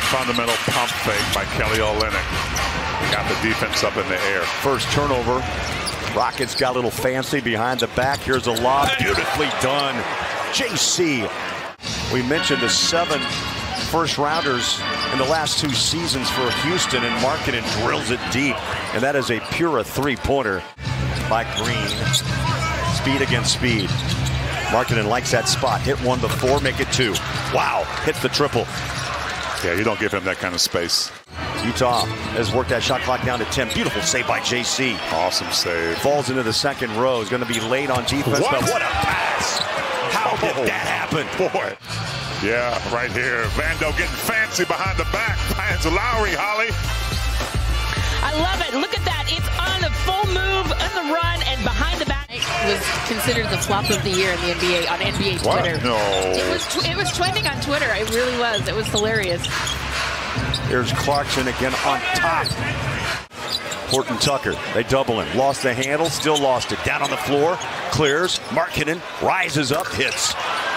fundamental pump fake by Kelly Olynyk. Got the defense up in the air. First turnover. Rockets got a little fancy behind the back. Here's a lob. Beautifully done. JC. We mentioned the 7 first-rounders in the last 2 seasons for Houston, and Markkanen drills it deep. And that is a pure three-pointer by Green. Speed against speed. Markkanen likes that spot. Hit 1 before, make it 2. Wow, hits the triple. Yeah, you don't give him that kind of space. Utah has worked that shot clock down to 10. Beautiful save by JC. Awesome save. Falls into the second row. Is going to be late on defense, but what a pass. How did that happen? Boy. Yeah, right here. Vando getting fancy behind the back. Finds Lauri, Holly. I love it. Look at that. It's on a full move, on the run, and behind the back. It was considered the flop of the year in the NBA, on NBA Twitter. What? No. It was trending on Twitter. It really was. It was hilarious. Here's Clarkson again on top. Horton Tucker, they double him. Lost the handle, still lost it. Down on the floor, clears. Markkanen rises up, hits.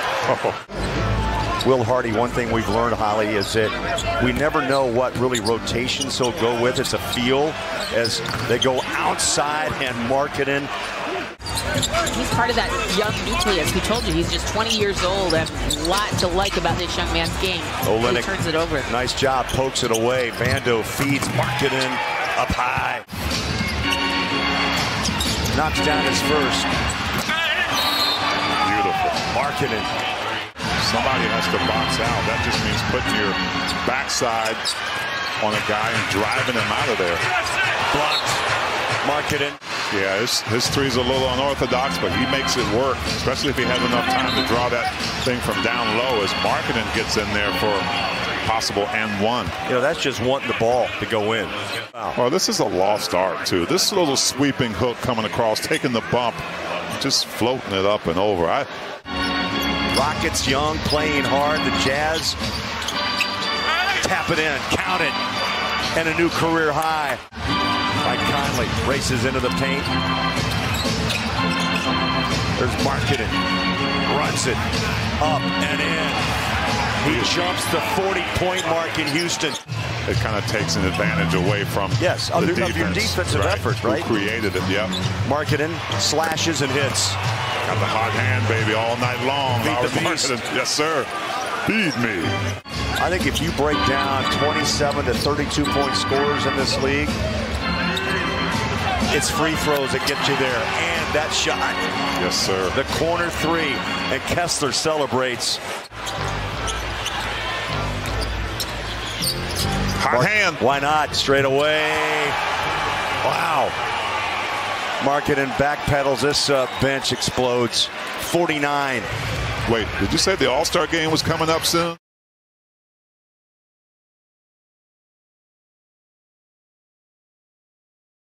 Will Hardy, one thing we've learned, Holly, is that we never know what really rotations he'll go with. It's a feel as they go outside, and Markkanen. He's part of that young nucleus. We told you he's just 20 years old, and a lot to like about this young man's game. Olynyk he turns it over. Nice job, pokes it away. Vando feeds Markkanen up high. Knocks down his first. Beautiful. Markkanen. Somebody has to box out. That just means putting your backside on a guy and driving him out of there. Blocked. Markkanen. Yeah, his three's a little unorthodox, but he makes it work, especially if he has enough time to draw that thing from down low as Markkanen gets in there for possible and one. You know, that's just wanting the ball to go in. Wow. Well, this is a lost art, too. This little sweeping hook coming across, taking the bump, just floating it up and over. Rockets young, playing hard. The Jazz tap it in, count it, and a new career high. Mike Conley races into the paint. There's Markkanen, runs it up and in. He jumps the 40-point mark in Houston. It kind of takes an advantage away from of your defensive effort, right? Who created it, yep. Markkanen slashes and hits. Got the hot hand, baby, all night long. Beat the beast. Yes, sir. Feed me. I think if you break down 27 to 32-point scores in this league, it's free throws that get you there. And that shot. Yes, sir. The corner three. And Kessler celebrates. Hot hand. Why not? Straight away. Wow. Markkanen backpedals. This bench explodes. 49. Wait, did you say the All-Star game was coming up soon?